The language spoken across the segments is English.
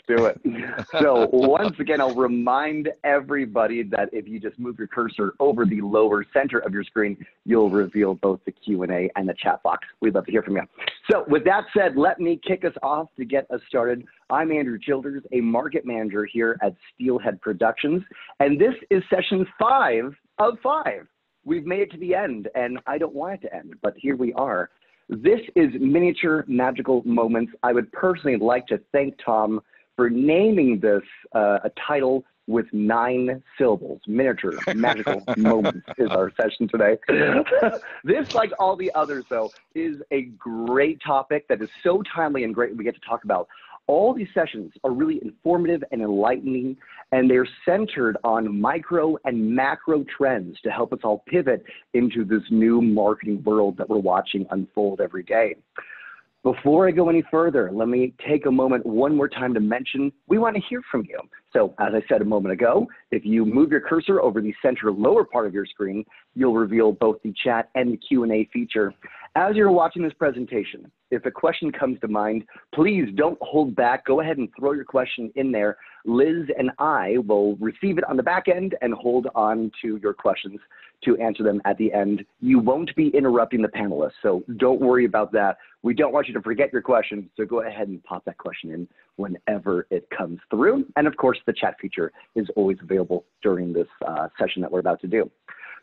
Do it. So once again, I'll remind everybody that if you just move your cursor over the lower center of your screen, you'll reveal both the Q&A and the chat box. We'd love to hear from you. So with that said, let me kick us off to get us started. I'm Andrew Childers, a market manager here at Steelhead Productions, and this is session 5 of 5. We've made it to the end, and I don't want it to end, but here we are. This is Miniature Magical Moments. I would personally like to thank Tom for naming this a title with 9 syllables. Miniature Magical Moments is our session today. This, like all the others, though, is a great topic that is so timely and great we get to talk about. All these sessions are really informative and enlightening, and they're centered on micro and macro trends to help us all pivot into this new marketing world that we're watching unfold every day. Before I go any further, let me take a moment one more time to mention we want to hear from you. So as I said a moment ago, if you move your cursor over the center lower part of your screen, you'll reveal both the chat and the Q&A feature. As you're watching this presentation, if a question comes to mind, please don't hold back. Go ahead and throw your question in there. Liz and I will receive it on the back end and hold on to your questions to answer them at the end. You won't be interrupting the panelists, so don't worry about that. We don't want you to forget your question, so go ahead and pop that question in whenever it comes through. And of course, the chat feature is always available during this session that we're about to do.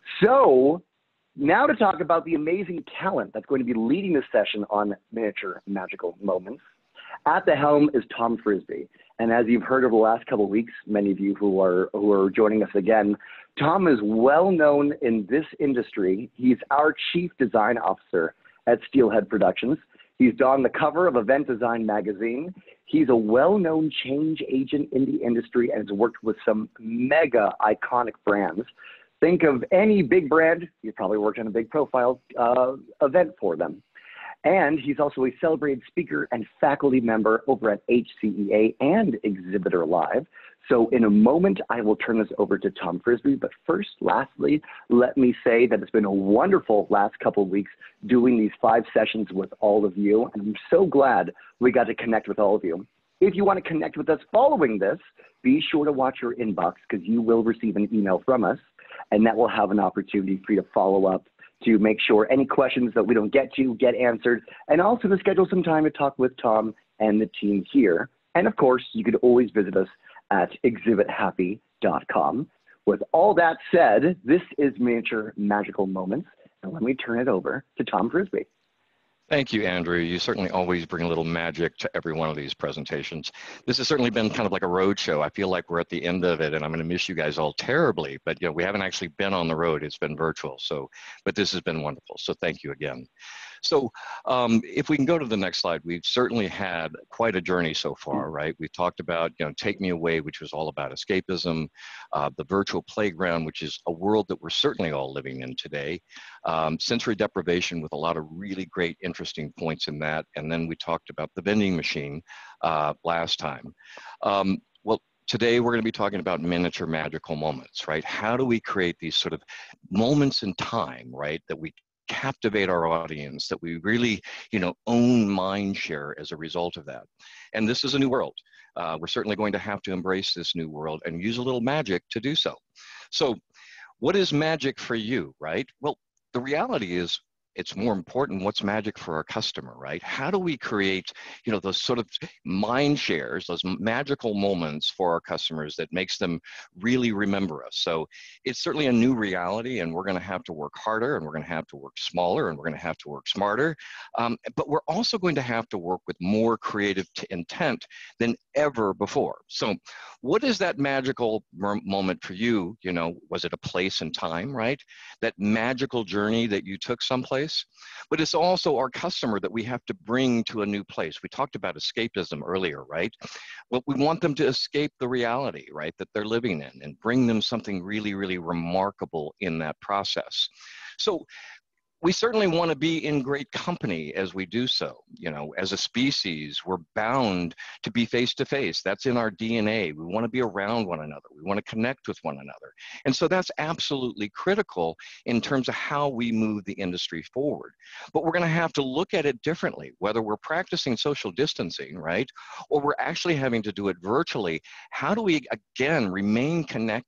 So now to talk about the amazing talent that's going to be leading this session on Miniature Magical Moments. At the helm is Tom Frisbee. And as you've heard over the last couple of weeks, many of you who are joining us again, Tom is well known in this industry. He's our Chief Design Officer at Steelhead Productions. He's on the cover of Event Design magazine. He's a well-known change agent in the industry and has worked with some mega iconic brands. Think of any big brand, you've probably worked on a big profile event for them. And he's also a celebrated speaker and faculty member over at HCEA and Exhibitor Live. So in a moment, I will turn this over to Tom Frisbee. But first, lastly, let me say that it's been a wonderful last couple of weeks doing these 5 sessions with all of you. And I'm so glad we got to connect with all of you. If you want to connect with us following this, be sure to watch your inbox because you will receive an email from us. And that will have an opportunity for you to follow up to make sure any questions that we don't get to get answered, and also to schedule some time to talk with Tom and the team here. And of course, you could always visit us at exhibithappy.com. With all that said, this is Miniature Magical Moments, and let me turn it over to Tom Frisbee. Thank you, Andrew. You certainly always bring a little magic to every one of these presentations. This has certainly been kind of like a road show. I feel like we're at the end of it, and I'm going to miss you guys all terribly. But we haven't actually been on the road; it's been virtual. But this has been wonderful. So thank you again. So if we can go to the next slide, we've certainly had quite a journey so far, right? We've talked about, Take Me Away, which was all about escapism, the virtual playground, which is a world that we're certainly all living in today, sensory deprivation with a lot of really great, interesting points in that. And then we talked about the vending machine last time. Well, today we're going to be talking about miniature magical moments, right? How do we create these sort of moments in time, right, that we captivate our audience, that we really, own mind share as a result of that. And this is a new world. We're certainly going to have to embrace this new world and use a little magic to do so. So what is magic for you, right? Well, the reality is it's more important what's magic for our customer, right? How do we create, those sort of mind shares, those magical moments for our customers that makes them really remember us? So it's certainly a new reality, and we're going to have to work harder, and we're going to have to work smaller, and we're going to have to work smarter. But we're also going to have to work with more creative intent than ever before. So what is that magical moment for you? Was it a place and time, right? That magical journey that you took someplace? But it's also our customer that we have to bring to a new place. We talked about escapism earlier, right? Well, we want them to escape the reality, right, that they're living in, and bring them something really, really remarkable in that process. So we certainly want to be in great company as we do so. You know, as a species, we're bound to be face to face. That's in our DNA. We want to be around one another. We want to connect with one another. And so that's absolutely critical in terms of how we move the industry forward. But we're going to have to look at it differently, whether we're practicing social distancing, right? Or we're actually having to do it virtually. How do we, again, remain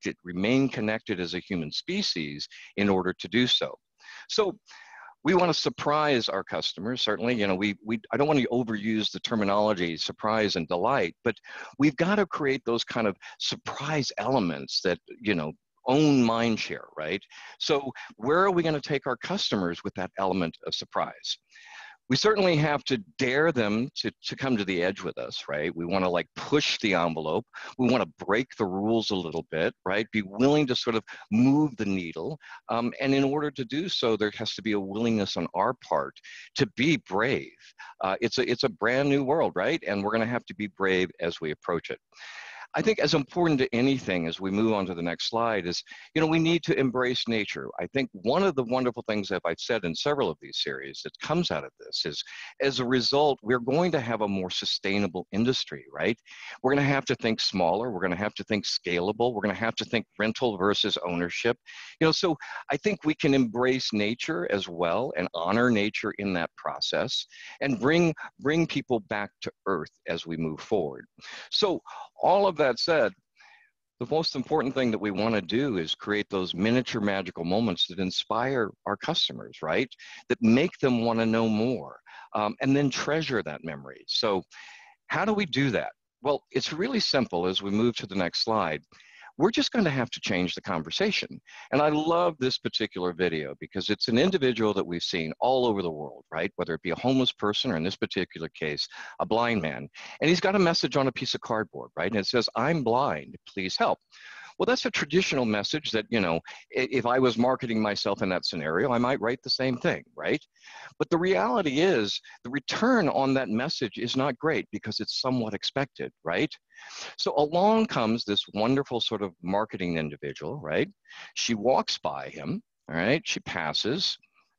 connected as a human species in order to do so? So we want to surprise our customers, certainly. You know, I don't want to overuse the terminology surprise and delight, but we've got to create those kind of surprise elements that, you know, own mind share, right? So where are we going to take our customers with that element of surprise? We certainly have to dare them to come to the edge with us, right? We want to like push the envelope. We want to break the rules a little bit, right? Be willing to sort of move the needle. And in order to do so, there has to be a willingness on our part to be brave. It's a brand new world, right? And we're going to have to be brave as we approach it. I think as important to anything as we move on to the next slide is, you know, we need to embrace nature. I think one of the wonderful things that I've said in several of these series that comes out of this is, as a result, we're going to have a more sustainable industry, right? We're going to have to think smaller. We're going to have to think scalable. We're going to have to think rental versus ownership. You know, so I think we can embrace nature as well and honor nature in that process and bring people back to earth as we move forward. So all of that said, the most important thing that we want to do is create those miniature magical moments that inspire our customers, right? That make them want to know more, and then treasure that memory. So how do we do that? Well, it's really simple as we move to the next slide. We're just going to have to change the conversation. And I love this particular video because it's an individual that we've seen all over the world, right? Whether it be a homeless person or in this particular case, a blind man. And he's got a message on a piece of cardboard, right? And it says, "I'm blind, please help." Well, that's a traditional message that, you know, if I was marketing myself in that scenario, I might write the same thing, right? But the reality is the return on that message is not great because it's somewhat expected, right? So along comes this wonderful sort of marketing individual, right? She walks by him, all right? She passes,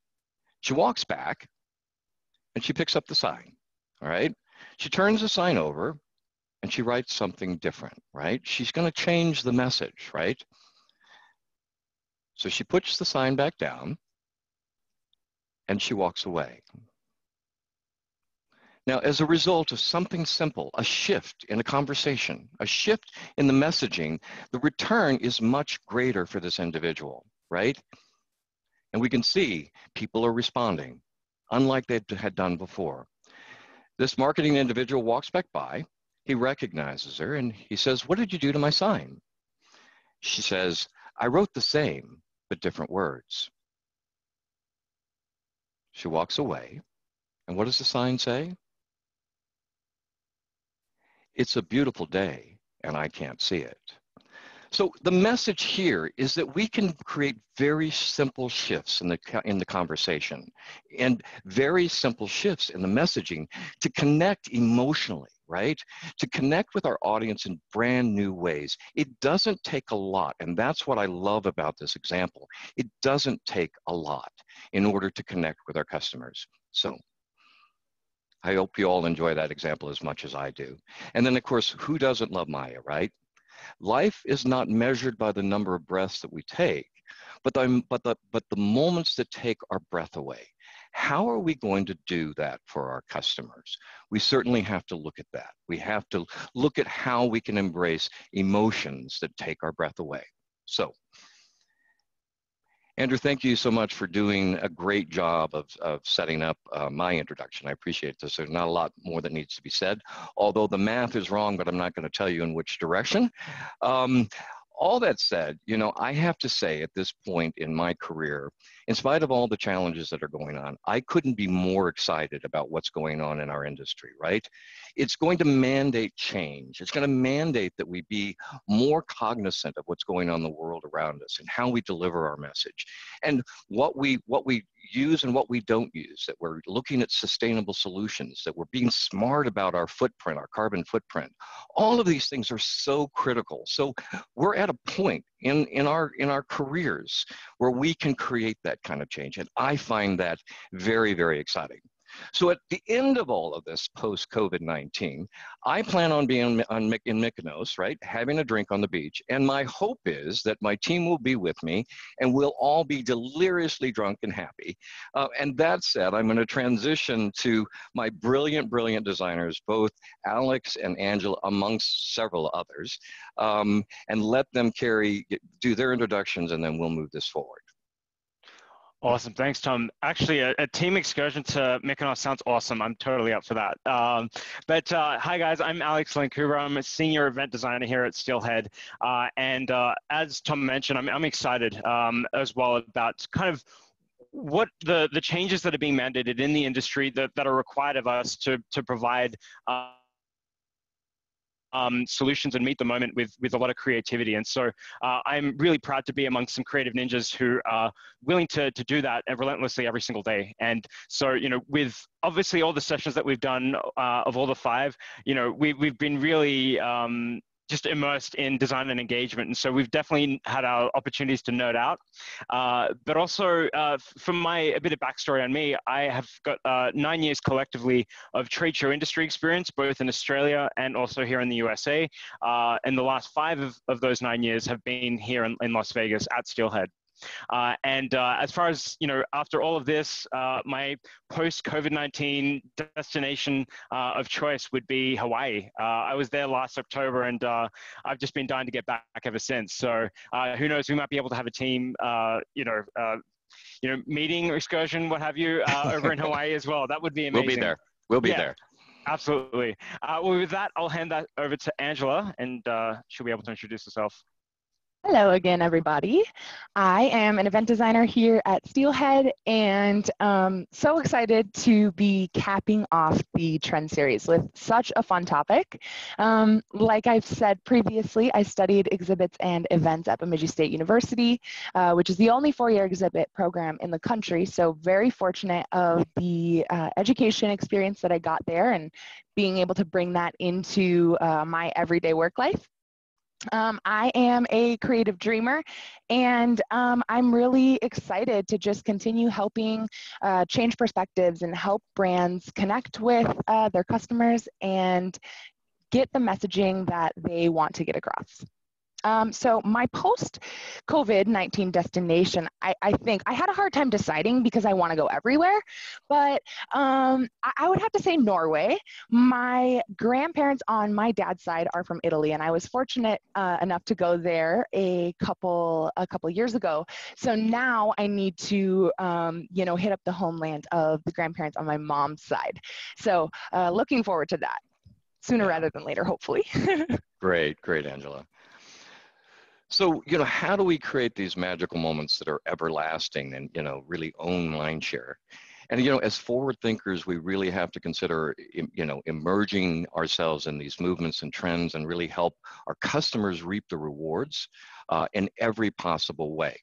she walks back, and she picks up the sign, all right? She turns the sign over, and she writes something different, right? She's going to change the message, right? So she puts the sign back down, and she walks away. Now, as a result of something simple, a shift in a conversation, a shift in the messaging, the return is much greater for this individual, right? And we can see people are responding, unlike they had done before. This marketing individual walks back by, he recognizes her, and he says, "What did you do to my sign?" She says, "I wrote the same, but different words." She walks away, and what does the sign say? "It's a beautiful day, and I can't see it." So the message here is that we can create very simple shifts in the conversation and very simple shifts in the messaging to connect emotionally, right? To connect with our audience in brand new ways. It doesn't take a lot, and that's what I love about this example. It doesn't take a lot in order to connect with our customers. So I hope you all enjoy that example as much as I do. And then, of course, who doesn't love Maya, right? Life is not measured by the number of breaths that we take, but the moments that take our breath away. How are we going to do that for our customers? We certainly have to look at that. We have to look at how we can embrace emotions that take our breath away. So, Andrew, thank you so much for doing a great job of setting up my introduction. I appreciate this. There's not a lot more that needs to be said, although the math is wrong, but I'm not going to tell you in which direction. All that said, you know, I have to say at this point in my career, in spite of all the challenges that are going on, I couldn't be more excited about what's going on in our industry, right? It's going to mandate change. It's going to mandate that we be more cognizant of what's going on in the world around us and how we deliver our message. And what we use and what we don't use, that we're looking at sustainable solutions, that we're being smart about our footprint, our carbon footprint. All of these things are so critical. So we're at a point in our careers where we can create that kind of change. And I find that very, very exciting. So at the end of all of this post-COVID-19, I plan on being in Mykonos, right, having a drink on the beach. And my hope is that my team will be with me and we'll all be deliriously drunk and happy. And that said, I'm going to transition to my brilliant, brilliant designers, both Alex and Angela, amongst several others, and let them do their introductions, and then we'll move this forward. Awesome. Thanks, Tom. Actually, a team excursion to Mykonos sounds awesome. I'm totally up for that. Hi, guys. I'm Alex Lancuba. I'm a senior event designer here at Steelhead. As Tom mentioned, I'm excited as well about kind of what the changes that are being mandated in the industry that are required of us to provide solutions and meet the moment with a lot of creativity. And so I'm really proud to be amongst some creative ninjas who are willing to do that and relentlessly every single day. And so, with obviously all the sessions that we've done of all the 5, we've been really just immersed in design and engagement. And so we've definitely had our opportunities to nerd out. But also, from a bit of backstory on me, I have got 9 years collectively of trade show industry experience, both in Australia and also here in the USA. And the last 5 of those 9 years have been here in Las Vegas at Steelhead. As far as, after all of this, my post-COVID-19 destination of choice would be Hawaii. I was there last October, and I've just been dying to get back ever since. So who knows, we might be able to have a team, meeting or excursion, what have you, over in Hawaii as well. That would be amazing. We'll be there. We'll be there. Absolutely. Well, with that, I'll hand that over to Angela, and she'll be able to introduce herself. Hello again, everybody. I am an event designer here at Steelhead, and so excited to be capping off the Trend Series with such a fun topic. Like I've said previously, I studied exhibits and events at Bemidji State University, which is the only 4-year exhibit program in the country. So very fortunate of the education experience that I got there and being able to bring that into my everyday work life. I am a creative dreamer, and I'm really excited to just continue helping change perspectives and help brands connect with their customers and get the messaging that they want to get across. So my post-COVID-19 destination, I think I had a hard time deciding because I want to go everywhere, but I would have to say Norway. My grandparents on my dad's side are from Italy, and I was fortunate enough to go there a couple years ago. So now I need to hit up the homeland of the grandparents on my mom's side. So looking forward to that sooner rather than later, hopefully. Great, Angela. So, how do we create these magical moments that are everlasting and, really own mindshare? And, as forward thinkers, we really have to consider, emerging ourselves in these movements and trends and really help our customers reap the rewards in every possible way.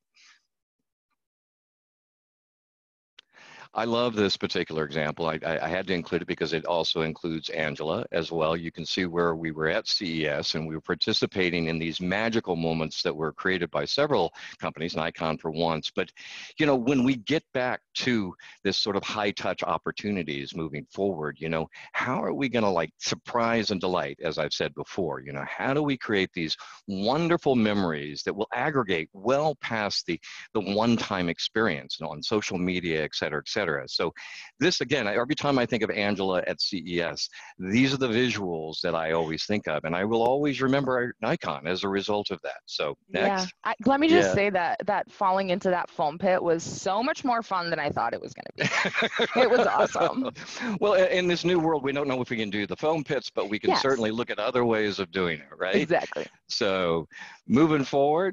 I love this particular example. I had to include it because it also includes Angela as well. You can see where we were at CES and we were participating in these magical moments that were created by several companies, Nikon for once. But, when we get back to this sort of high touch opportunities moving forward, how are we going to surprise and delight, as I've said before? How do we create these wonderful memories that will aggregate well past the one-time experience on social media, et cetera, et cetera. So this, again, every time I think of Angela at CES, these are the visuals that I always think of, and I will always remember Nikon as a result of that. So next. Yeah, let me just say that falling into that foam pit was so much more fun than I thought it was going to be. It was awesome. Well, in this new world, we don't know if we can do the foam pits, but we can certainly look at other ways of doing it, right? Exactly. So moving forward.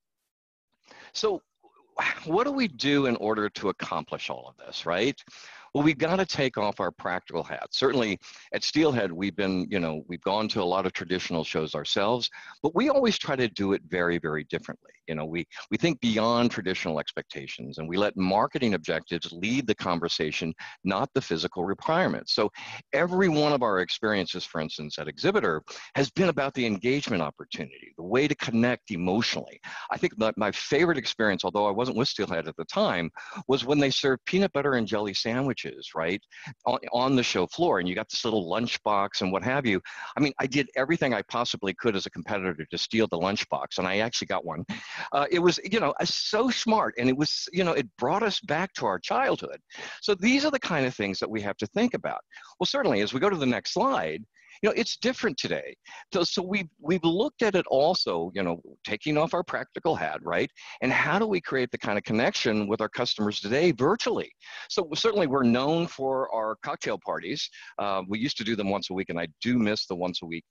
So what do we do in order to accomplish all of this, right? Well, we've got to take off our practical hats. Certainly at Steelhead, we've been, we've gone to a lot of traditional shows ourselves, but we always try to do it very, very differently. We think beyond traditional expectations, and we let marketing objectives lead the conversation, not the physical requirements. So every one of our experiences, for instance, at Exhibitor has been about the engagement opportunity, the way to connect emotionally. I think that my favorite experience, although I wasn't with Steelhead at the time, was when they served peanut butter and jelly sandwiches, right, on the show floor, and you got this little lunchbox and what have you. I mean, I did everything I possibly could as a competitor to steal the lunchbox, and I actually got one. It was, so smart, and it was, it brought us back to our childhood. So these are the kind of things that we have to think about. Well, certainly, as we go to the next slide, it's different today. So we've looked at it also, taking off our practical hat, right? And how do we create the kind of connection with our customers today virtually? So certainly we're known for our cocktail parties. We used to do them once a week, and I do miss the once a week,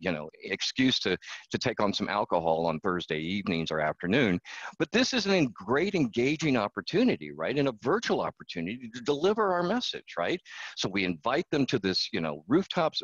excuse to take on some alcohol on Thursday evenings or afternoon. But this is a great engaging opportunity, right? And a virtual opportunity to deliver our message, right? So we invite them to this, rooftops,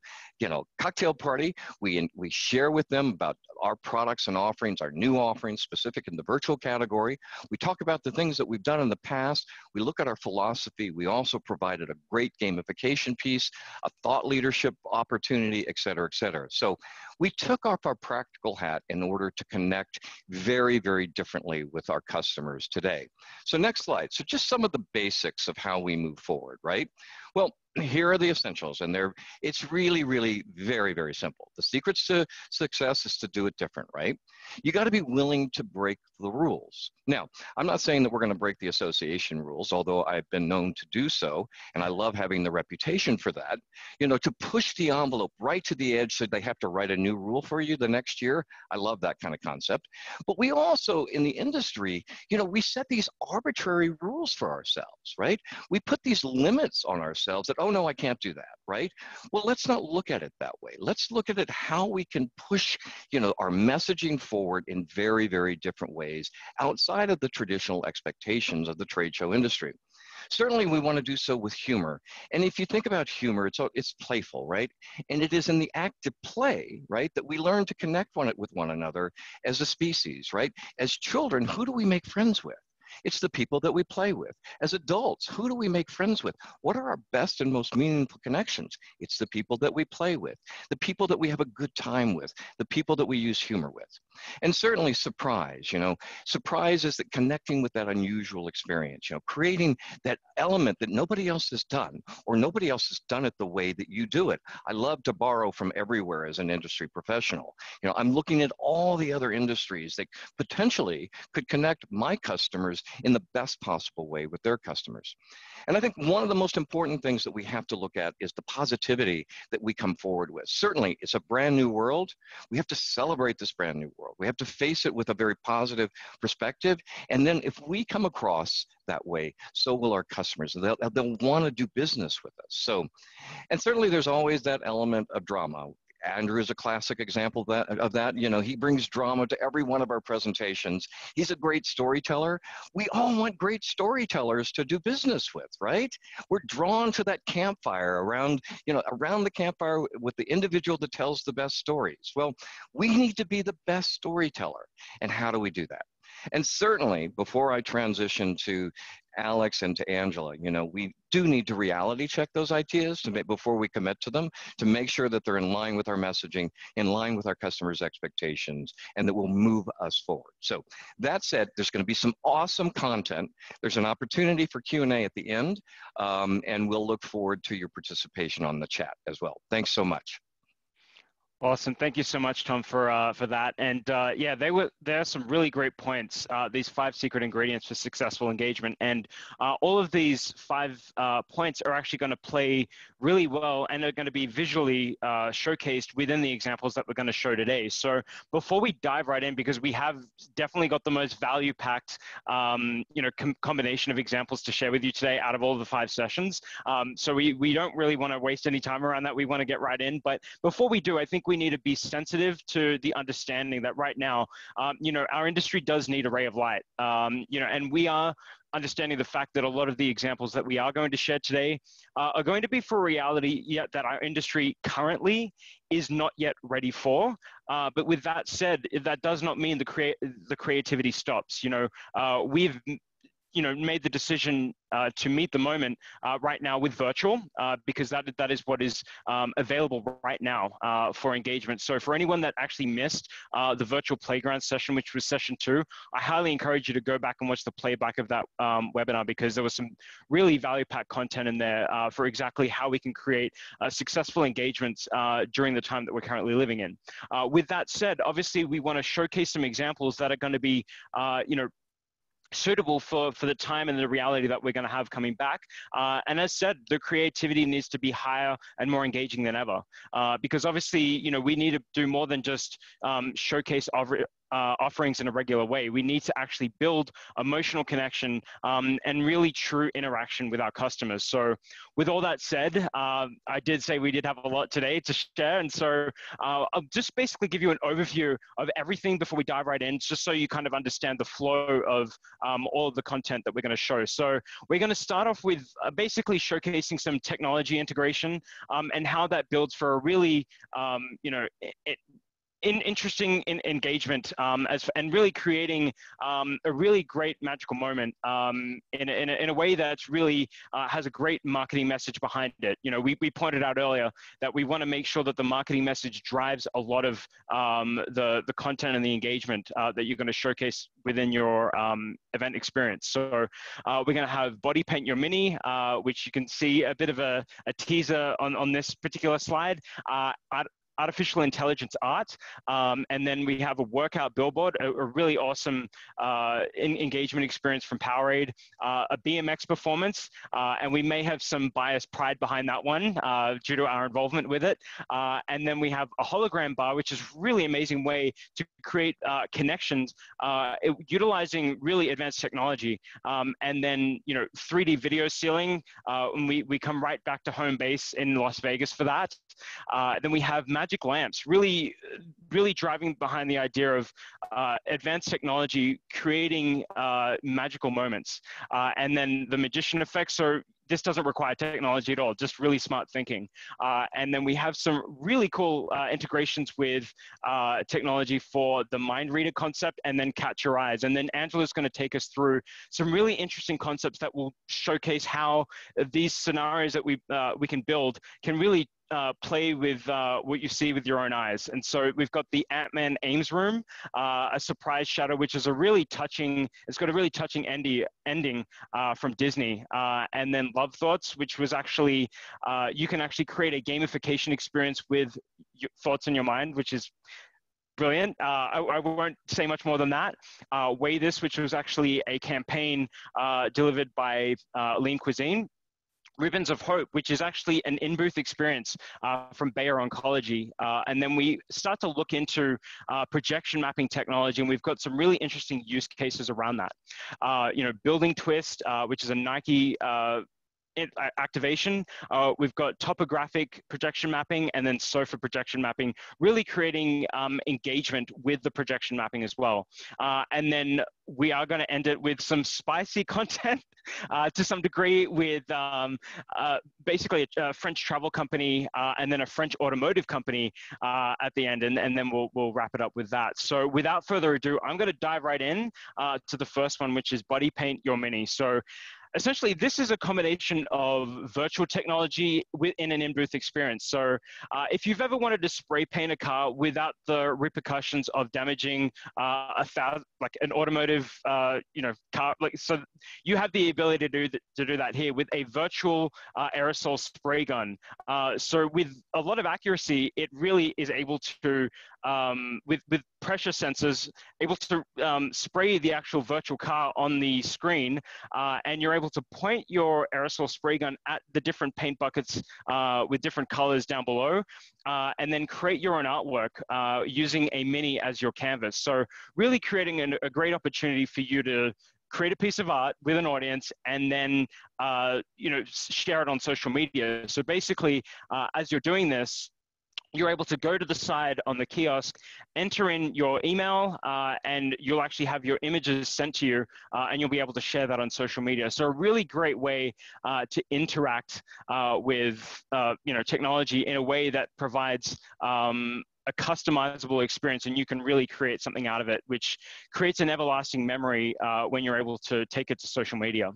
cocktail party. We share with them about our products and offerings, our new offerings specific in the virtual category. We talk about the things that we've done in the past. We look at our philosophy. We also provided a great gamification piece, a thought leadership opportunity, et cetera, et cetera. So we took off our practical hat in order to connect very, very differently with our customers today. So next slide. So just some of the basics of how we move forward, right? Well, here are the essentials, and it's really, really very, very simple. The secrets to success is to do it different, right? You got to be willing to break the rules. Now, I'm not saying that we're going to break the association rules, although I've been known to do so, and I love having the reputation for that. To push the envelope right to the edge so they have to write a new rule for you the next year. I love that kind of concept. But we also, in the industry, we set these arbitrary rules for ourselves, right? We put these limits on ourselves that, oh no, I can't do that, right? Well, let's not look at it that way. Let's look at it how we can push, our messaging forward in very, very different ways outside of the traditional expectations of the trade show industry. Certainly, we want to do so with humor. And if you think about humor, it's playful, right? And it is in the act of play, right, that we learn to connect with one another as a species, right? As children, who do we make friends with? It's the people that we play with. As adults, who do we make friends with? What are our best and most meaningful connections? It's the people that we play with, the people that we have a good time with, the people that we use humor with. And certainly surprise, surprise is that connecting with that unusual experience, creating that element that nobody else has done, or nobody else has done it the way that you do it. I love to borrow from everywhere as an industry professional. I'm looking at all the other industries that potentially could connect my customers in the best possible way with their customers. And I think one of the most important things that we have to look at is the positivity that we come forward with. Certainly, it's a brand new world. We have to celebrate this brand new world. We have to face it with a very positive perspective. And then if we come across that way, so will our customers. They'll want to do business with us. So, and certainly there's always that element of drama. Andrew is a classic example of that. He brings drama to every one of our presentations. He's a great storyteller. We all want great storytellers to do business with, right? We're drawn to that campfire around the campfire with the individual that tells the best stories. Well, we need to be the best storyteller. And how do we do that? And certainly, before I transition to Alex and to Angela, we do need to reality check those ideas before we commit to them, to make sure that they're in line with our messaging, in line with our customers' expectations, and that will move us forward. So that said, there's going to be some awesome content. There's an opportunity for Q&A at the end, and we'll look forward to your participation on the chat as well. Thanks so much. Awesome. Thank you so much, Tom, for that. And yeah, there are some really great points, these 5 secret ingredients for successful engagement. And all of these 5 points are actually going to play really well and are going to be visually showcased within the examples that we're going to show today. So before we dive right in, because we have definitely got the most value-packed combination of examples to share with you today out of all the 5 sessions. So we don't really want to waste any time around that. We want to get right in. But before we do, I think think we need to be sensitive to the understanding that right now, you know, our industry does need a ray of light, you know, and we are understanding the fact that a lot of the examples that we are going to share today are going to be for reality yet that our industry currently is not yet ready for. But with that said, that does not mean the creativity stops. You know, we've made the decision to meet the moment right now with virtual because that is what is available right now for engagement. So for anyone that actually missed the virtual playground session, which was session 2, I highly encourage you to go back and watch the playback of that webinar because there was some really value-packed content in there for exactly how we can create successful engagements during the time that we're currently living in. With that said, obviously we want to showcase some examples that are going to be, suitable for the time and the reality that we're going to have coming back. And as said, the creativity needs to be higher and more engaging than ever. Because obviously, you know, we need to do more than just showcase offerings in a regular way. We need to actually build emotional connection and really true interaction with our customers. So with all that said, I did say we did have a lot today to share. And so I'll just basically give you an overview of everything before we dive right in, just so you kind of understand the flow of all of the content that we're going to show. So we're going to start off with basically showcasing some technology integration and how that builds for a really, interesting engagement and really creating a really great magical moment in a way that's really has a great marketing message behind it. You know, we pointed out earlier that we want to make sure that the marketing message drives a lot of the content and the engagement that you're going to showcase within your event experience. So we're going to have Body Paint Your Mini, which you can see a bit of a teaser on this particular slide. Artificial intelligence art, and then we have a workout billboard, a really awesome engagement experience from Powerade, a BMX performance, and we may have some biased pride behind that one due to our involvement with it. And then we have a hologram bar, which is a really amazing way to create connections utilizing really advanced technology. And then, you know, 3D video sealing, and we come right back to home base in Las Vegas for that. Then we have magic lamps, really driving behind the idea of advanced technology creating magical moments. And then the magician effect, so this doesn't require technology at all, just really smart thinking. And then we have some really cool integrations with technology for the mind reader concept and then catch your eyes. And then Angela's going to take us through some really interesting concepts that will showcase how these scenarios that we can build can really play with what you see with your own eyes. And so we've got the Ant-Man Ames room, a surprise shadow, which is a really touching, it's got a really touching ending from Disney. And then Love Thoughts, which was actually, you can actually create a gamification experience with your thoughts in your mind, which is brilliant. I won't say much more than that. Weigh This, which was actually a campaign delivered by Lean Cuisine. Ribbons of Hope, which is actually an in-booth experience from Bayer Oncology. And then we start to look into projection mapping technology, and we've got some really interesting use cases around that. You know, Building Twist, which is a Nike activation. We've got topographic projection mapping and then sofa projection mapping, really creating engagement with the projection mapping as well. And then we are going to end it with some spicy content to some degree with basically a French travel company and then a French automotive company at the end, and then we'll wrap it up with that. So without further ado, I'm going to dive right in to the first one, which is Body Paint Your Mini. So essentially, this is a combination of virtual technology within an in-booth experience. So if you've ever wanted to spray paint a car without the repercussions of damaging like an automotive, car, so you have the ability to do that here with a virtual aerosol spray gun. So with a lot of accuracy, it really is able to, with pressure sensors, able to spray the actual virtual car on the screen, and you're able to point your aerosol spray gun at the different paint buckets with different colors down below, and then create your own artwork using a Mini as your canvas. So really creating a great opportunity for you to create a piece of art with an audience and then share it on social media. So basically, as you're doing this, you're able to go to the side on the kiosk, enter in your email, and you'll actually have your images sent to you, and you'll be able to share that on social media. So a really great way to interact with technology in a way that provides a customizable experience, and you can really create something out of it, which creates an everlasting memory when you're able to take it to social media.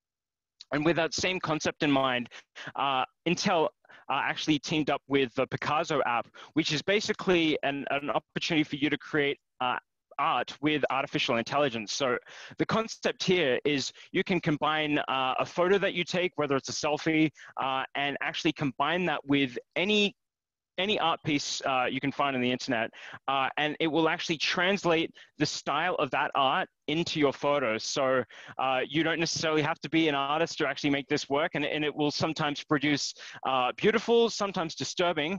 And with that same concept in mind, Intel actually teamed up with the Picasso app, which is basically an opportunity for you to create art with artificial intelligence. So the concept here is you can combine a photo that you take, whether it's a selfie, and actually combine that with any art piece you can find on the internet, and it will actually translate the style of that art into your photos. So you don't necessarily have to be an artist to actually make this work, and it will sometimes produce beautiful, sometimes disturbing,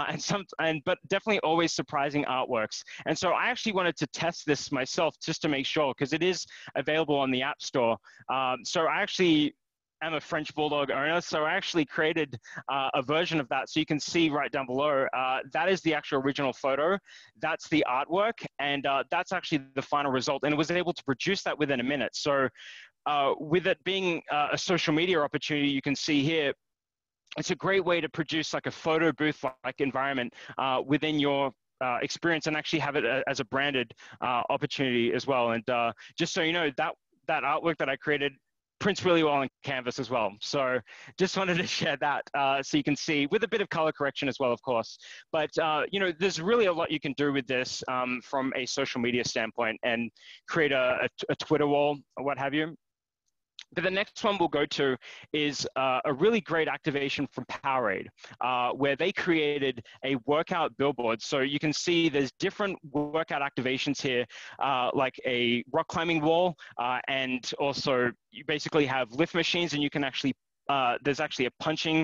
but definitely always surprising artworks. And so I actually wanted to test this myself just to make sure, because it is available on the App Store. So I actually am a French Bulldog owner, so I actually created a version of that. So you can see right down below, that is the actual original photo. That's the artwork, and that's actually the final result. And it was able to produce that within a minute. So with it being a social media opportunity, you can see here, it's a great way to produce like a photo booth-like environment within your experience, and actually have it as a branded opportunity as well. And just so you know, that artwork that I created prints really well on canvas as well. So just wanted to share that so you can see, with a bit of color correction as well, of course. But there's really a lot you can do with this from a social media standpoint, and create a Twitter wall or what have you. But the next one we'll go to is a really great activation from Powerade, where they created a workout billboard. So you can see there's different workout activations here, like a rock climbing wall, and also you basically have lift machines, and you can actually there's actually a punching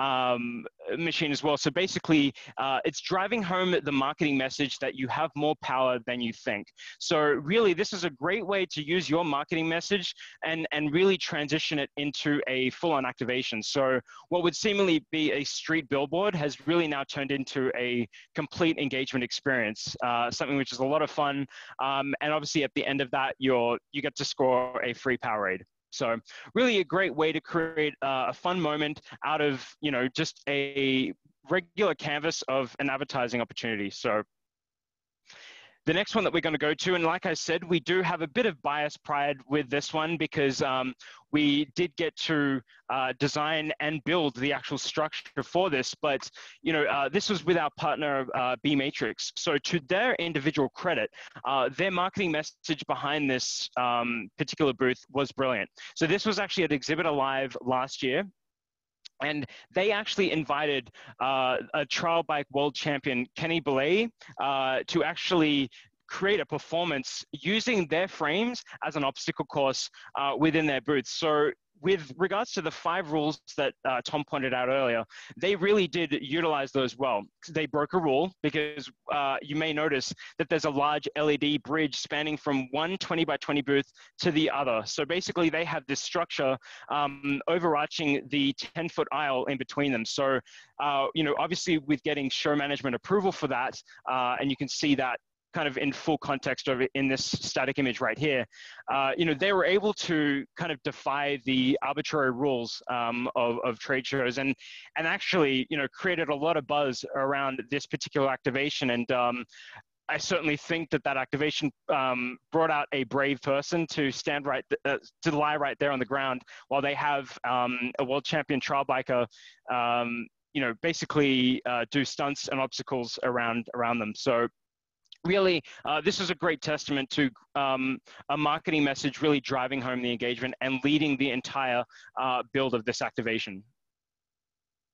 machine as well. So basically, it's driving home the marketing message that you have more power than you think. So really, this is a great way to use your marketing message and really transition it into a full-on activation. So what would seemingly be a street billboard has really now turned into a complete engagement experience, something which is a lot of fun. And obviously, at the end of that, you get to score a free Powerade. So really a great way to create a fun moment out of, just a regular canvas of an advertising opportunity. So the next one that we're going to go to, and like I said, we do have a bit of bias pride with this one, because we did get to design and build the actual structure for this, but this was with our partner B Matrix. So to their individual credit, their marketing message behind this particular booth was brilliant. So this was actually at Exhibitor Live last year. And they actually invited a trial bike world champion, Kenny Belay, to actually create a performance using their frames as an obstacle course within their booth. So with regards to the 5 rules that Tom pointed out earlier, they really did utilize those well. They broke a rule, because you may notice that there's a large LED bridge spanning from one 20 by 20 booth to the other. So basically they have this structure overarching the 10-foot aisle in between them. So, obviously with getting show management approval for that, and you can see that kind of in full context of it in this static image right here, they were able to kind of defy the arbitrary rules of trade shows, and actually, created a lot of buzz around this particular activation. And I certainly think that activation brought out a brave person to stand to lie right there on the ground, while they have a world champion trail biker, basically do stunts and obstacles around them. So really, this is a great testament to a marketing message really driving home the engagement and leading the entire build of this activation.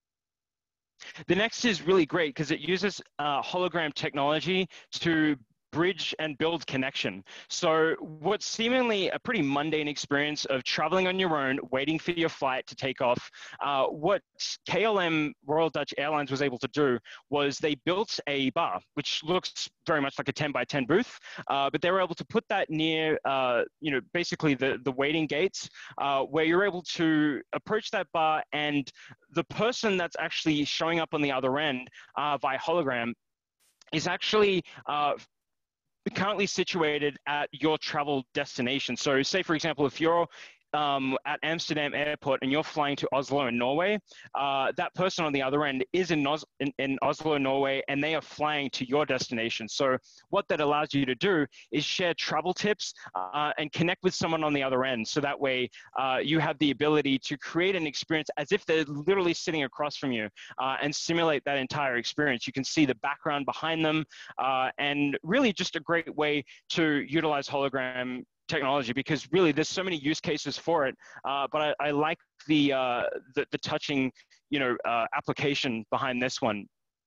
The next is really great because it uses hologram technology to bridge and build connection. So what's seemingly a pretty mundane experience of traveling on your own, waiting for your flight to take off, what KLM Royal Dutch Airlines was able to do was they built a bar, which looks very much like a 10 by 10 booth, but they were able to put that near, basically the waiting gates, where you're able to approach that bar, and the person that's actually showing up on the other end via hologram is actually currently situated at your travel destination. So say, for example, if you're at Amsterdam airport and you're flying to Oslo in Norway, that person on the other end is in Oslo, Norway, and they are flying to your destination. So what that allows you to do is share travel tips and connect with someone on the other end. So that way you have the ability to create an experience as if they're literally sitting across from you and simulate that entire experience. You can see the background behind them, and really just a great way to utilize hologram technology, because really there's so many use cases for it, but I like the touching application behind this one.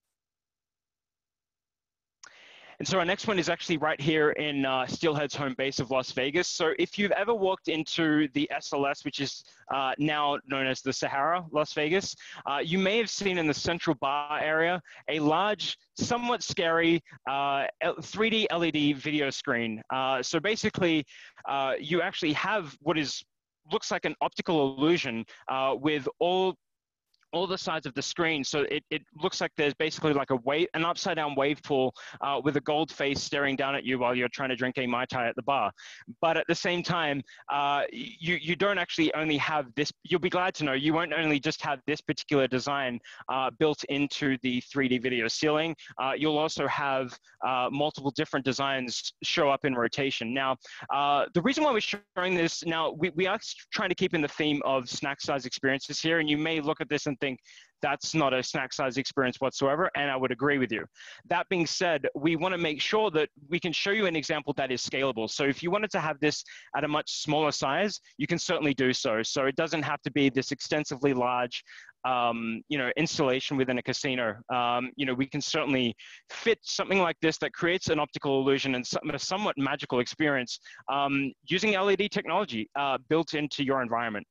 And so our next one is actually right here in Steelhead's home base of Las Vegas. So if you've ever walked into the SLS, which is now known as the Sahara, Las Vegas, you may have seen in the central bar area a large, somewhat scary 3D LED video screen. So basically, you actually have what looks like an optical illusion with all the sides of the screen. So it looks like there's basically like an upside down wave pool with a gold face staring down at you while you're trying to drink a Mai Tai at the bar. But at the same time, you don't actually only have this. You'll be glad to know you won't only just have this particular design built into the 3D video ceiling. You'll also have multiple different designs show up in rotation. Now, the reason why we're showing this now, we are trying to keep in the theme of snack size experiences here, and you may look at this and think that's not a snack size experience whatsoever, and I would agree with you. That being said, we want to make sure that we can show you an example that is scalable. So if you wanted to have this at a much smaller size, you can certainly do so. So it doesn't have to be this extensively large installation within a casino. We can certainly fit something like this that creates an optical illusion and a somewhat magical experience using LED technology built into your environment.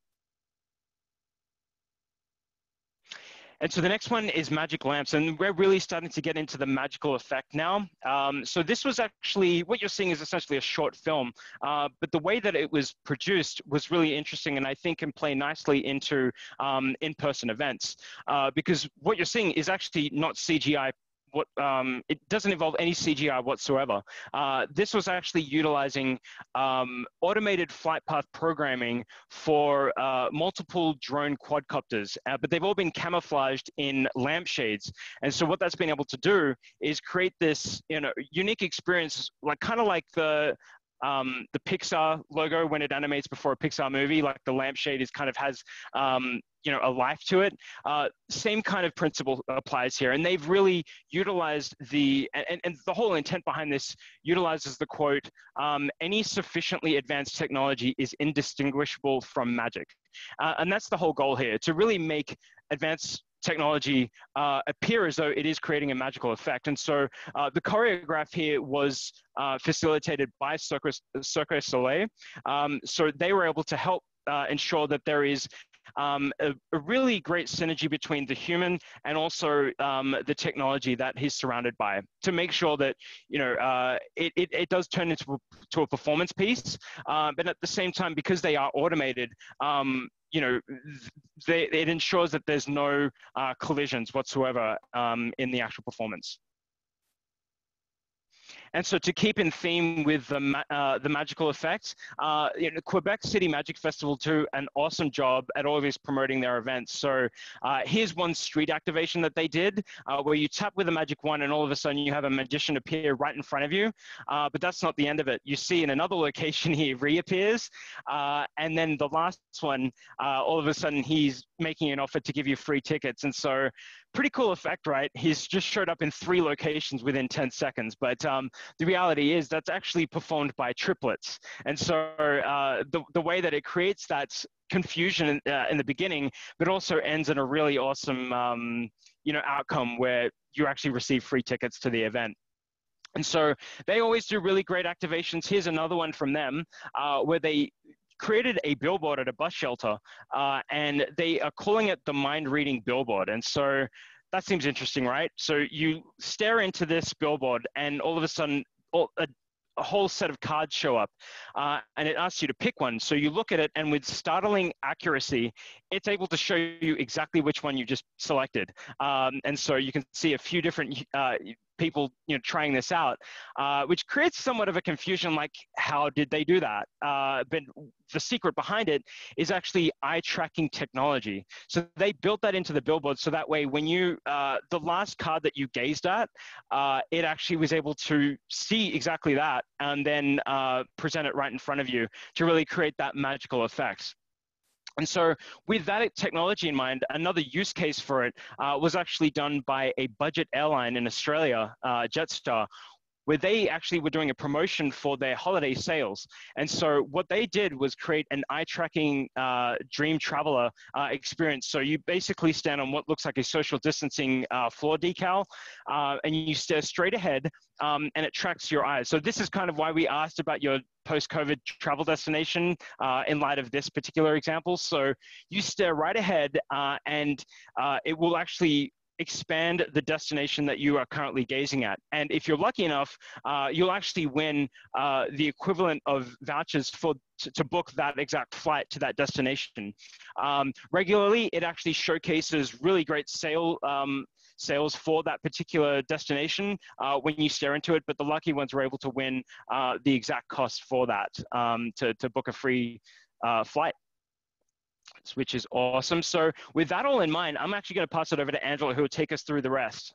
And so the next one is magic lamps, and we're really starting to get into the magical effect now. So this was actually, what you're seeing is essentially a short film, but the way that it was produced was really interesting, and I think can play nicely into in-person events, because what you're seeing is actually not CGI. It doesn't involve any CGI whatsoever. This was actually utilizing automated flight path programming for multiple drone quadcopters, but they've all been camouflaged in lampshades. And so what that's been able to do is create this unique experience, kind of like the Pixar logo when it animates before a Pixar movie, like the lampshade has a life to it. Same kind of principle applies here, and they've really utilized and the whole intent behind this utilizes the quote, any sufficiently advanced technology is indistinguishable from magic. And that's the whole goal here, to really make advanced technology appear as though it is creating a magical effect. And so the choreograph here was facilitated by Cirque du Soleil. So they were able to help ensure that there is a really great synergy between the human and also the technology that he's surrounded by, to make sure that it does turn into a performance piece, but at the same time, because they are automated, it ensures that there's no collisions whatsoever in the actual performance. And so to keep in theme with the magical effects, Quebec City Magic Festival do an awesome job at always promoting their events. So here's one street activation that they did, where you tap with a magic wand and all of a sudden you have a magician appear right in front of you. But that's not the end of it. You see in another location he reappears. And then the last one, all of a sudden he's making an offer to give you free tickets. And so pretty cool effect, right? He's just showed up in 3 locations within 10 seconds. But the reality is that's actually performed by triplets. And so the way that it creates that confusion in the beginning, but also ends in a really awesome outcome where you actually receive free tickets to the event. And so they always do really great activations. Here's another one from them where they created a billboard at a bus shelter, and they are calling it the mind reading billboard. And so that seems interesting, right? So you stare into this billboard and all of a sudden a whole set of cards show up, and it asks you to pick one. So you look at it, and with startling accuracy, it's able to show you exactly which one you just selected. And so you can see a few different people trying this out, which creates somewhat of a confusion, like how did they do that? But the secret behind it is actually eye tracking technology. So they built that into the billboard, so that way when you, the last card that you gazed at, it actually was able to see exactly that and then present it right in front of you to really create that magical effect. And so with that technology in mind, another use case for it was actually done by a budget airline in Australia, Jetstar, where they actually were doing a promotion for their holiday sales. And so what they did was create an eye-tracking dream traveler experience. So you basically stand on what looks like a social distancing floor decal, and you stare straight ahead, and it tracks your eyes. So this is kind of why we asked about your post-COVID travel destination in light of this particular example. So you stare right ahead, and it will actually expand the destination that you are currently gazing at. And if you're lucky enough, you'll actually win the equivalent of vouchers to book that exact flight to that destination. Regularly, it actually showcases really great sales for that particular destination when you stare into it, but the lucky ones were able to win the exact cost for that to book a free flight, which is awesome. So with that all in mind, I'm actually going to pass it over to Angela, who will take us through the rest.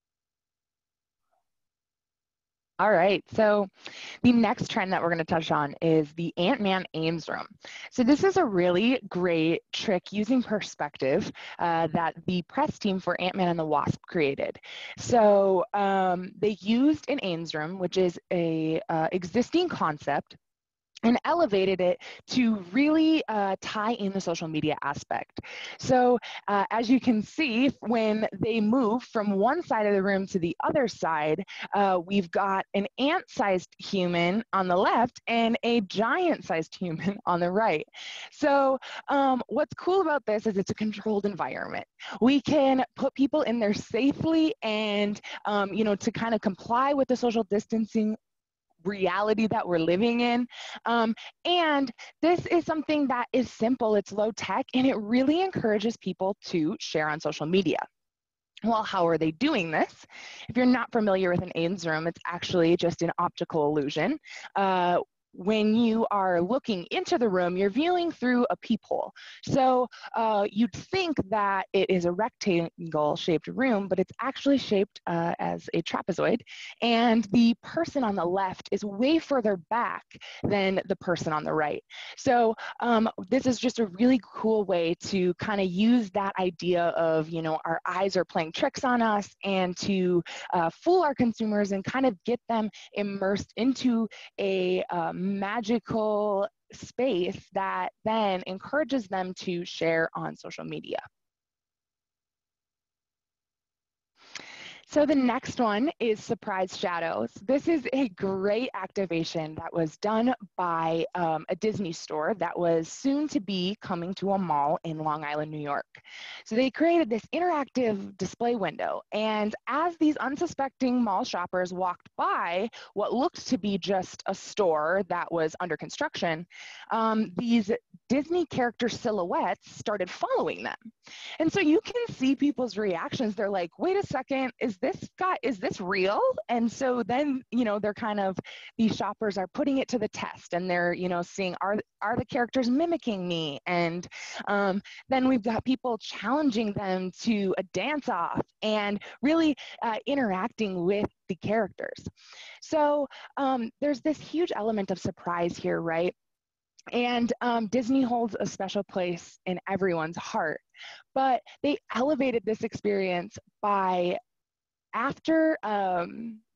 All right, so the next trend that we're going to touch on is the Ant-Man Ames room. So this is a really great trick using perspective that the press team for Ant-Man and the Wasp created. So they used an Ames room, which is a existing concept, and elevated it to really tie in the social media aspect. So as you can see, when they move from one side of the room to the other side, we've got an ant-sized human on the left and a giant-sized human on the right. So what's cool about this is it's a controlled environment. We can put people in there safely and, to kind of comply with the social distancing reality that we're living in. And this is something that is simple, it's low tech, and it really encourages people to share on social media. Well, how are they doing this? If you're not familiar with an Ames room, it's actually just an optical illusion. When you are looking into the room, you're viewing through a peephole. So you'd think that it is a rectangle-shaped room, but it's actually shaped as a trapezoid. And the person on the left is way further back than the person on the right. So this is just a really cool way to kind of use that idea of, our eyes are playing tricks on us, and to fool our consumers and kind of get them immersed into a magical space that then encourages them to share on social media. So the next one is Surprise Shadows. This is a great activation that was done by a Disney store that was soon to be coming to a mall in Long Island, New York. So they created this interactive display window, and as these unsuspecting mall shoppers walked by what looked to be just a store that was under construction, these Disney character silhouettes started following them. And so you can see people's reactions. They're like, wait a second, is this real? And so then, they're kind of, these shoppers are putting it to the test, and they're, seeing, are the characters mimicking me? And then we've got people challenging them to a dance off and really interacting with the characters. So there's this huge element of surprise here, right? And Disney holds a special place in everyone's heart. But they elevated this experience by, after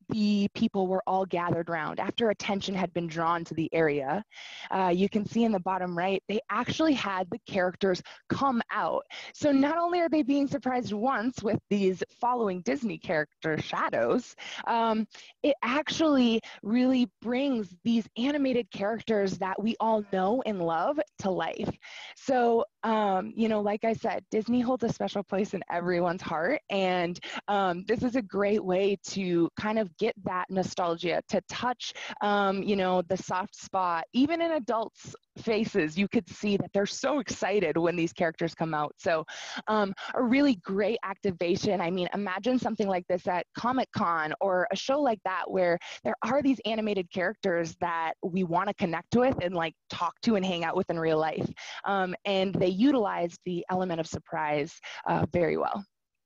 the people were all gathered around, after attention had been drawn to the area, you can see in the bottom right, they actually had the characters come out. So not only are they being surprised once with these following Disney character shadows, it actually really brings these animated characters that we all know and love to life. So, you know, like I said, Disney holds a special place in everyone's heart. And this is a great way to kind of get that nostalgia, to touch, you know, the soft spot. Even in adults' faces, you could see that they're so excited when these characters come out. So a really great activation. I mean, imagine something like this at Comic-Con or a show like that where there are these animated characters that we want to connect with and like talk to and hang out with in real life. And they utilized the element of surprise very well.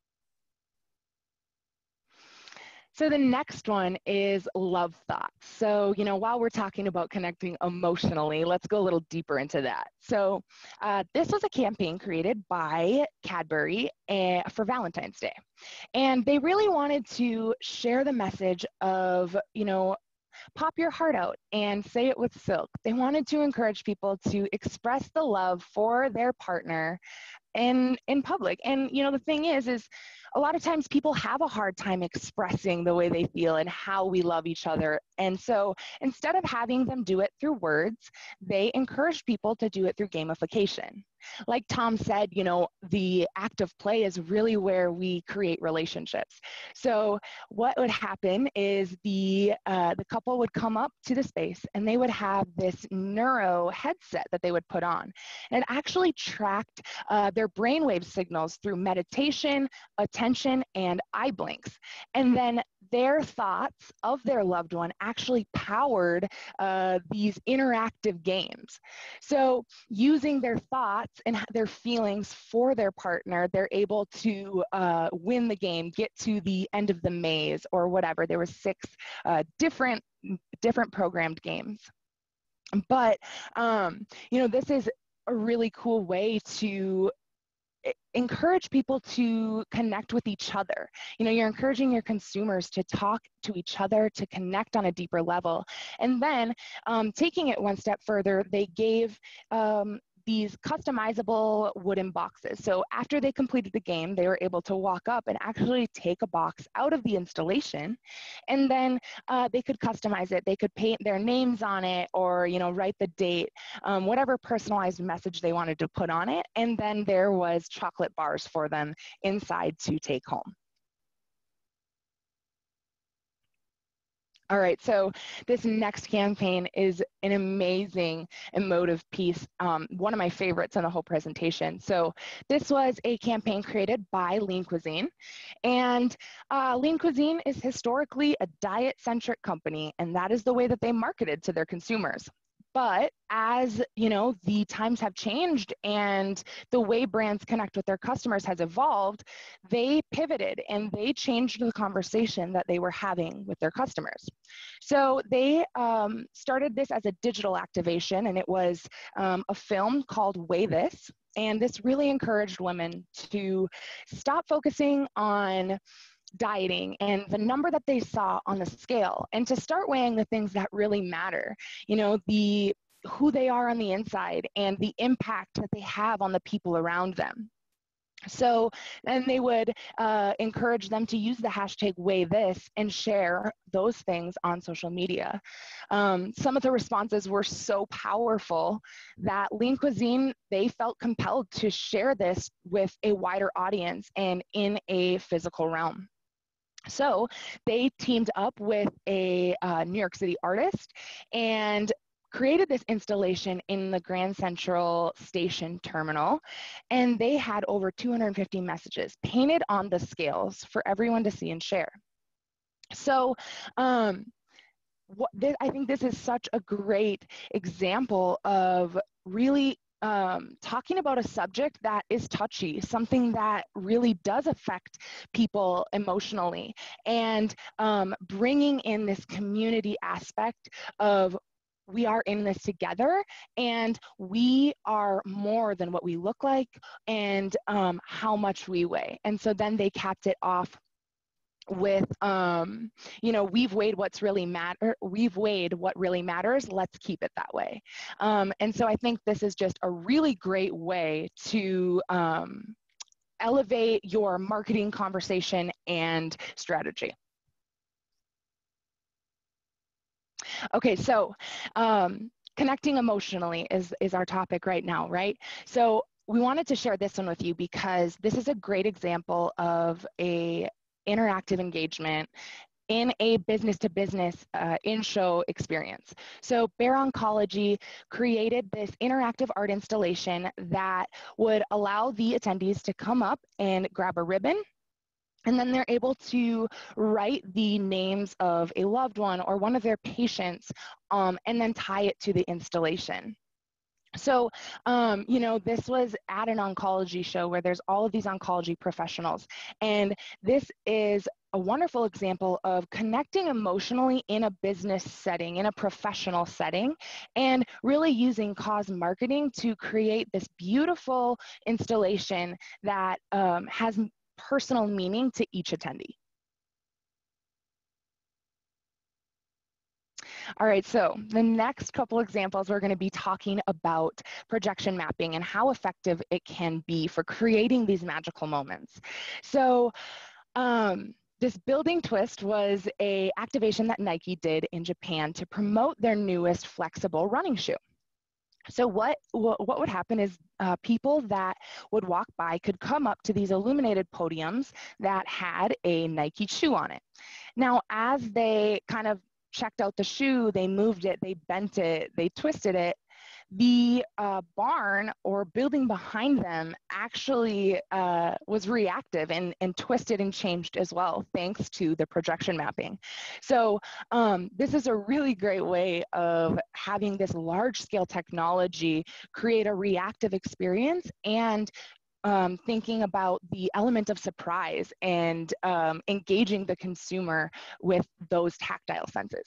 So the next one is love thoughts. So, you know, while we're talking about connecting emotionally, let's go a little deeper into that. So this was a campaign created by Cadbury for Valentine's Day. And they really wanted to share the message of, you know, pop your heart out and say it with silk. They wanted to encourage people to express the love for their partner in public. And you know, the thing is a lot of times people have a hard time expressing the way they feel and how we love each other. And so instead of having them do it through words, they encourage people to do it through gamification. Like Tom said, you know, the act of play is really where we create relationships. So what would happen is the couple would come up to the space and they would have this neuro headset that they would put on. And it actually tracked their brainwave signals through meditation, attention, and eye blinks. And then their thoughts of their loved one actually powered these interactive games. So using their thoughts and their feelings for their partner, they're able to win the game, get to the end of the maze or whatever. There were 6 different programmed games. But, you know, this is a really cool way to encourage people to connect with each other. You know, you're encouraging your consumers to talk to each other, to connect on a deeper level. And then taking it one step further, they gave these customizable wooden boxes. So after they completed the game, they were able to walk up and actually take a box out of the installation, and then they could customize it. They could paint their names on it, or you know, write the date, whatever personalized message they wanted to put on it. And then there was chocolate bars for them inside to take home. All right, so this next campaign is an amazing emotive piece, one of my favorites in the whole presentation. So this was a campaign created by Lean Cuisine, and Lean Cuisine is historically a diet-centric company, and that is the way that they marketed to their consumers. But as you know, the times have changed and the way brands connect with their customers has evolved, they pivoted and they changed the conversation that they were having with their customers. So they started this as a digital activation, and it was a film called Weigh This. And this really encouraged women to stop focusing on dieting and the number that they saw on the scale, and to start weighing the things that really matter, you know, who they are on the inside and the impact that they have on the people around them. So then they would encourage them to use the hashtag Weigh This and share those things on social media. Some of the responses were so powerful that Lean Cuisine, they felt compelled to share this with a wider audience and in a physical realm. So they teamed up with a New York City artist and created this installation in the Grand Central Station terminal, and they had over 250 messages painted on the scales for everyone to see and share. So I think this is such a great example of really talking about a subject that is touchy, something that really does affect people emotionally, and bringing in this community aspect of we are in this together and we are more than what we look like and how much we weigh. And so then they capped it off with, you know, we've weighed what really matters, let's keep it that way. And so I think this is just a really great way to elevate your marketing conversation and strategy. Okay, so connecting emotionally is our topic right now, right? So we wanted to share this one with you because this is a great example of a interactive engagement in a business-to-business in-show experience. So Bear Oncology created this interactive art installation that would allow the attendees to come up and grab a ribbon, and then they're able to write the names of a loved one or one of their patients, and then tie it to the installation. So, you know, this was at an oncology show where there's all of these oncology professionals. And this is a wonderful example of connecting emotionally in a business setting, in a professional setting, and really using cause marketing to create this beautiful installation that has personal meaning to each attendee. All right, so the next couple examples, we're going to be talking about projection mapping and how effective it can be for creating these magical moments. So this building twist was an activation that Nike did in Japan to promote their newest flexible running shoe. So what would happen is people that would walk by could come up to these illuminated podiums that had a Nike shoe on it. Now, as they kind of checked out the shoe, they moved it, they bent it, they twisted it, the barn or building behind them actually was reactive and twisted and changed as well, thanks to the projection mapping. So this is a really great way of having this large scale technology create a reactive experience and thinking about the element of surprise and engaging the consumer with those tactile senses.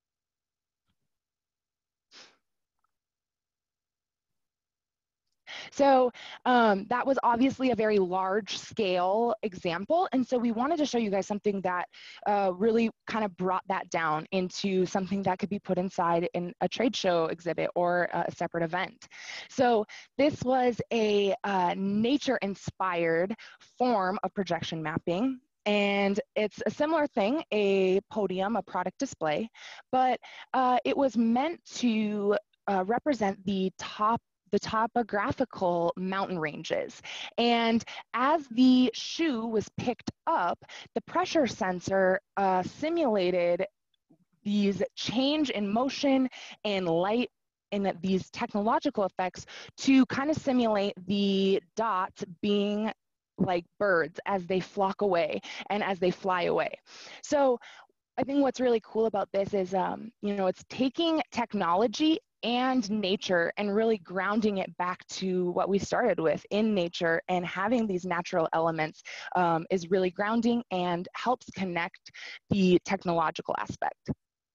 So that was obviously a very large scale example. And so we wanted to show you guys something that really kind of brought that down into something that could be put inside in a trade show exhibit or a separate event. So this was a nature-inspired form of projection mapping. And it's a similar thing, a podium, a product display, but it was meant to represent the topographical mountain ranges. And as the shoe was picked up, the pressure sensor simulated these change in motion and light and these technological effects to kind of simulate the dots being like birds as they flock away and as they fly away. So I think what's really cool about this is, you know, it's taking technology and nature and really grounding it back to what we started with in nature, and having these natural elements is really grounding and helps connect the technological aspect.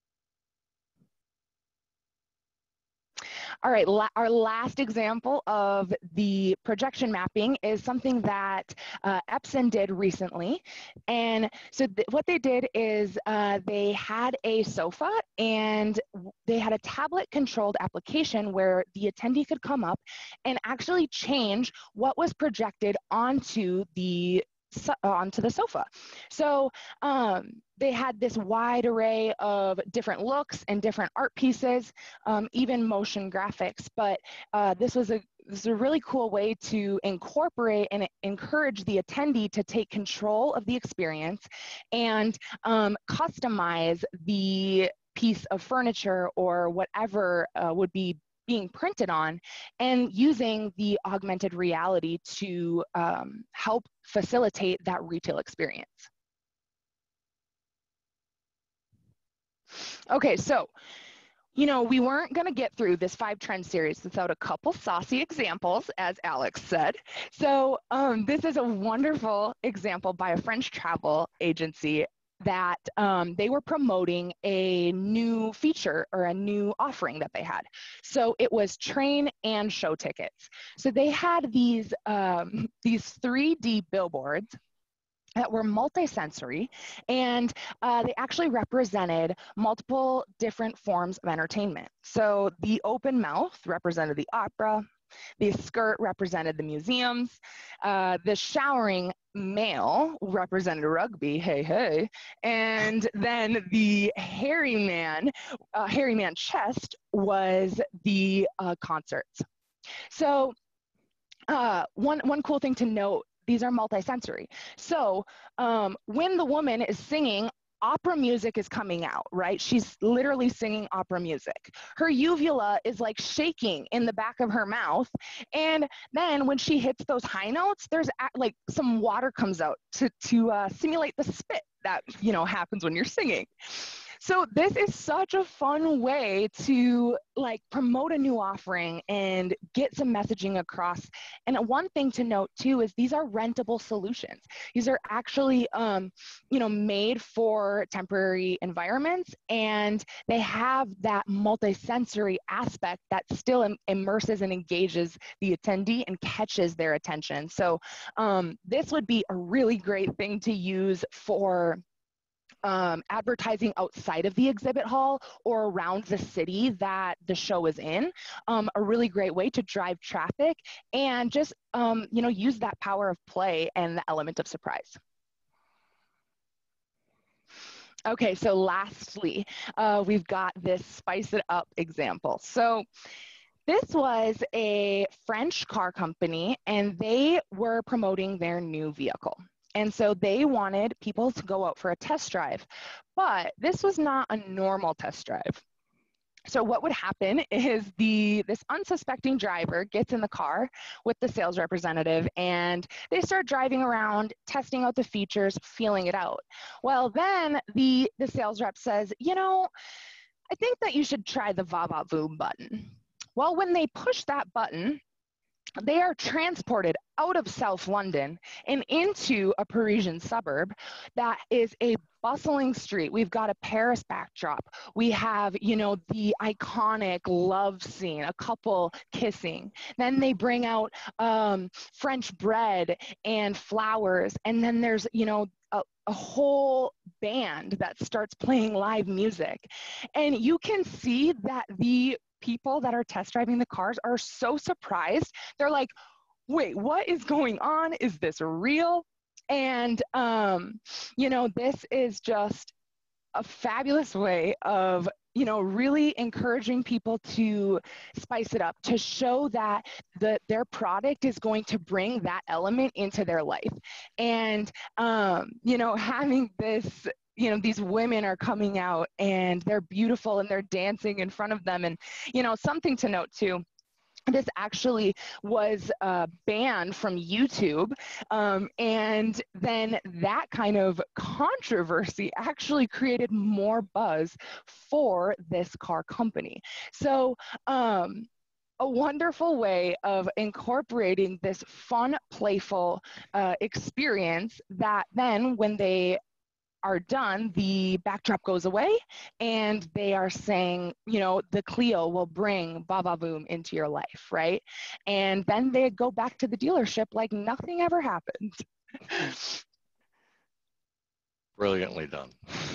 All right, our last example of the projection mapping is something that Epson did recently. And so what they did is they had a sofa and they had a tablet controlled application where the attendee could come up and actually change what was projected onto the sofa. So they had this wide array of different looks and different art pieces, even motion graphics. But this was a really cool way to incorporate and encourage the attendee to take control of the experience and customize the piece of furniture or whatever would be being printed on, and using the augmented reality to help facilitate that retail experience. Okay, so, you know, we weren't going to get through this 5 trend series without a couple saucy examples, as Alex said. So this is a wonderful example by a French travel agency that they were promoting a new feature or a new offering that they had. So it was train and show tickets. So they had these 3D billboards that were multisensory, and they actually represented multiple different forms of entertainment. So the open mouth represented the opera, the skirt represented the museums, the showering male represented rugby, hey, hey, and then the hairy man chest was the concerts. So one cool thing to note, these are multisensory. So when the woman is singing, opera music is coming out, right? She's literally singing opera music. Her uvula is like shaking in the back of her mouth. And then when she hits those high notes, there's like some water comes out to simulate the spit that, you know, happens when you're singing. So this is such a fun way to like promote a new offering and get some messaging across. And one thing to note too is these are rentable solutions. These are actually, you know, made for temporary environments, and they have that multisensory aspect that still immerses and engages the attendee and catches their attention. So this would be a really great thing to use for advertising outside of the exhibit hall or around the city that the show is in. A really great way to drive traffic and just, you know, use that power of play and the element of surprise. Okay, so lastly, we've got this spice it up example. So this was a French car company, and they were promoting their new vehicle. And so they wanted people to go out for a test drive, but this was not a normal test drive. So what would happen is this unsuspecting driver gets in the car with the sales representative, and they start driving around, testing out the features, feeling it out. Well, then the sales rep says, you know, I think that you should try the Va Va Voom button. Well, when they push that button, they are transported out of South London and into a Parisian suburb that is a bustling street. We've got a Paris backdrop. We have, you know, the iconic love scene, a couple kissing. Then they bring out French bread and flowers. And then there's, you know, a whole band that starts playing live music. And you can see that the people that are test driving the cars are so surprised. They're like, wait, what is going on? Is this real? And, you know, this is just a fabulous way of, you know, really encouraging people to spice it up, to show that their product is going to bring that element into their life. And, you know, having this, you know, these women are coming out and they're beautiful and they're dancing in front of them. And, you know, something to note too, this actually was banned from YouTube. And then that kind of controversy actually created more buzz for this car company. So, a wonderful way of incorporating this fun, playful experience that then when they are done, the backdrop goes away and they are saying, you know, the Clio will bring Va Va Voom into your life, right? And then they go back to the dealership like nothing ever happened. Brilliantly done.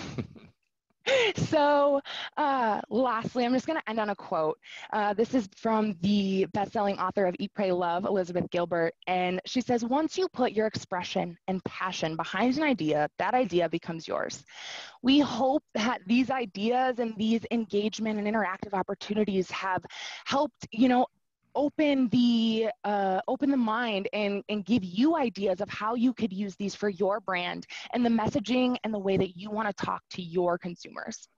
So lastly, I'm just going to end on a quote. This is from the best-selling author of Eat, Pray, Love, Elizabeth Gilbert. And she says, once you put your expression and passion behind an idea, that idea becomes yours. We hope that these ideas and these engagement and interactive opportunities have helped, you know, open the mind and give you ideas of how you could use these for your brand and the messaging and the way that you want to talk to your consumers.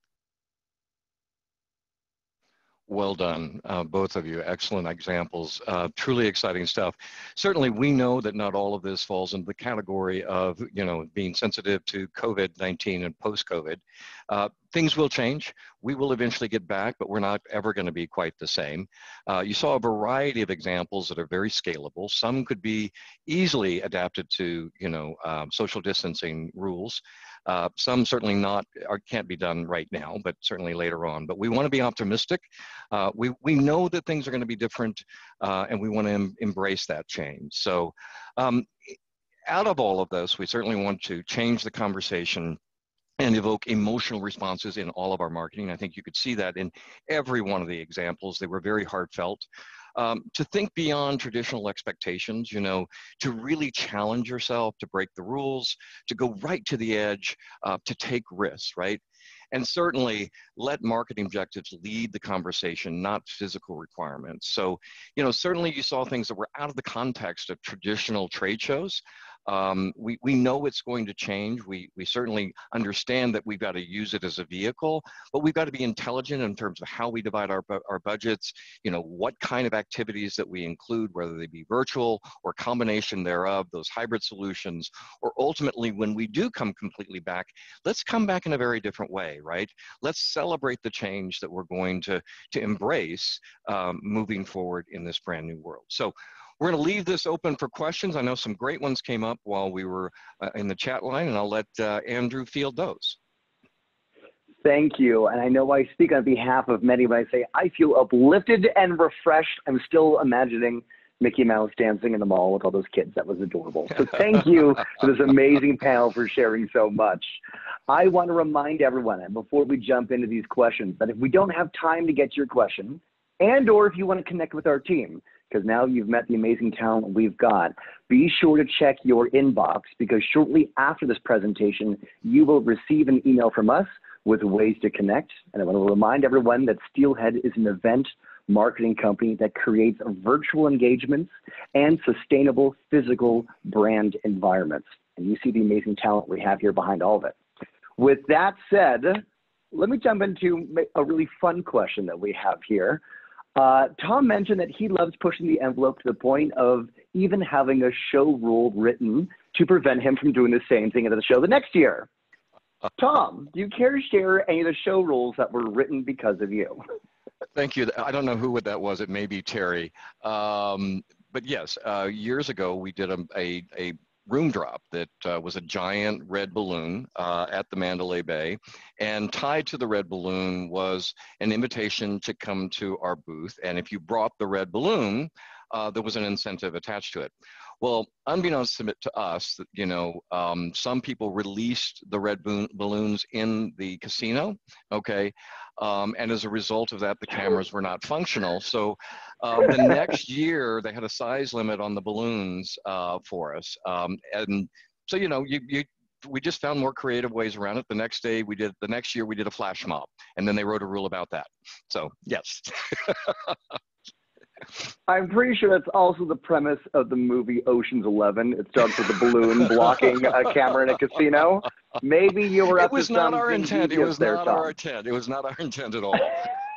Well done, both of you. Excellent examples. Truly exciting stuff. Certainly, we know that not all of this falls into the category of, you know, being sensitive to COVID-19 and post-COVID. Things will change. We will eventually get back, but we're not ever going to be quite the same. You saw a variety of examples that are very scalable. Some could be easily adapted to, you know, social distancing rules. Some certainly can't be done right now, but certainly later on. But we want to be optimistic. We know that things are going to be different, and we want to embrace that change. So out of all of this, we certainly want to change the conversation and evoke emotional responses in all of our marketing. I think you could see that in every one of the examples. They were very heartfelt. To think beyond traditional expectations, you know, to really challenge yourself, to break the rules, to go right to the edge, to take risks, right? And certainly let marketing objectives lead the conversation, not physical requirements. So, you know, certainly you saw things that were out of the context of traditional trade shows. We know it's going to change. We certainly understand that we've got to use it as a vehicle, but we've got to be intelligent in terms of how we divide our budgets, you know, what kind of activities that we include, whether they be virtual or combination thereof, those hybrid solutions, or ultimately when we do come completely back, let's come back in a very different way, right? Let's celebrate the change that we're going to embrace moving forward in this brand new world. So we're going to leave this open for questions. I know some great ones came up while we were in the chat line, and I'll let Andrew field those. Thank you. And I know I speak on behalf of many when I say I feel uplifted and refreshed. I'm still imagining Mickey Mouse dancing in the mall with all those kids. That was adorable. So thank you for this amazing panel for sharing so much. I want to remind everyone, and before we jump into these questions, that if we don't have time to get to your question, and or if you want to connect with our team, because now you've met the amazing talent we've got, be sure to check your inbox, because shortly after this presentation, you will receive an email from us with ways to connect. And I want to remind everyone that Steelhead is an event marketing company that creates virtual engagements and sustainable physical brand environments. And you see the amazing talent we have here behind all of it. With that said, let me jump into a really fun question that we have here. Tom mentioned that he loves pushing the envelope to the point of even having a show rule written to prevent him from doing the same thing at the show the next year. Tom, do you care to share any of the show rules that were written because of you? Thank you. I don't know who that was. It may be Terry. But yes, years ago, we did a room drop that was a giant red balloon at the Mandalay Bay, and tied to the red balloon was an invitation to come to our booth. And if you brought the red balloon, there was an incentive attached to it. Well, unbeknownst to us, you know, some people released the red balloons in the casino, okay? And as a result of that, the cameras were not functional. So the next year, they had a size limit on the balloons for us. And so, you know, we just found more creative ways around it. The next year, we did a flash mob, and then they wrote a rule about that. So, yes. I'm pretty sure that's also the premise of the movie Ocean's 11. It starts with a balloon blocking a camera in a casino. Maybe you were up to something. It was not our intent. It was not Tom. our intent. It was not our intent at all.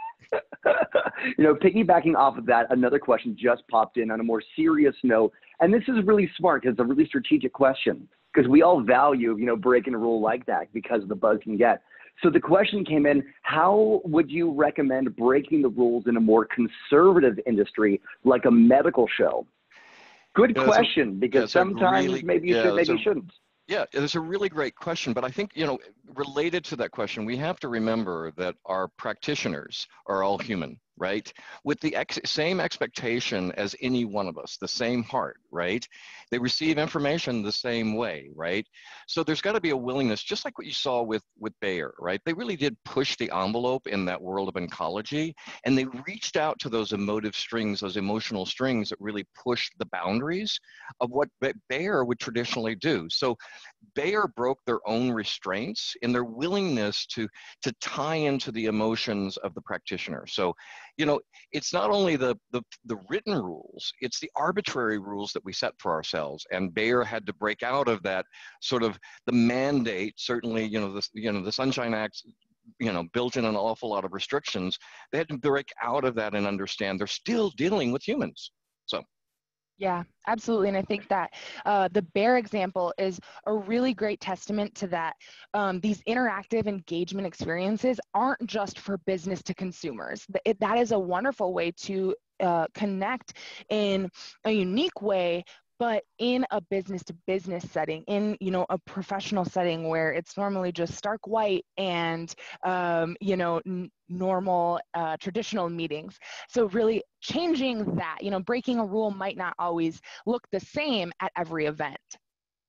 You know, piggybacking off of that, another question just popped in on a more serious note. And this is really smart because it's a really strategic question, because we all value, you know, breaking a rule like that because of the buzz you can get. So the question came in, how would you recommend breaking the rules in a more conservative industry like a medical show? Good question, because sometimes really, maybe you should, maybe you shouldn't. Yeah, it's a really great question, but I think, you know, related to that question, we have to remember that our practitioners are all human, right? With the same expectation as any one of us, the same heart, right? They receive information the same way, right? So there's got to be a willingness, just like what you saw with Bayer, right? They really did push the envelope in that world of oncology, and they reached out to those emotive strings, those emotional strings that really pushed the boundaries of what Bayer would traditionally do. So Bayer broke their own restraints in their willingness to tie into the emotions of the practitioner. So, you know, it's not only the written rules, it's the arbitrary rules that we set for ourselves. And Bayer had to break out of that sort of the mandate. Certainly, the Sunshine Act, you know, built in an awful lot of restrictions. They had to break out of that and understand they're still dealing with humans. So. Yeah, absolutely. And I think that the bear example is a really great testament to that. These interactive engagement experiences aren't just for business to consumers. That is a wonderful way to connect in a unique way, but in a business to business setting, in, you know, a professional setting where it's normally just stark white and, you know, normal traditional meetings. So really changing that, you know, breaking a rule might not always look the same at every event.